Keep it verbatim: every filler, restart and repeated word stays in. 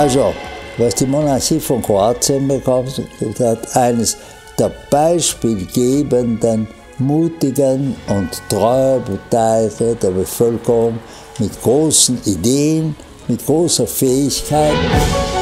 Also, was die Monarchie von Kroatien bekommen hat, eines der beispielgebenden, mutigen und treuen Teile der Bevölkerung mit großen Ideen, mit großer Fähigkeit.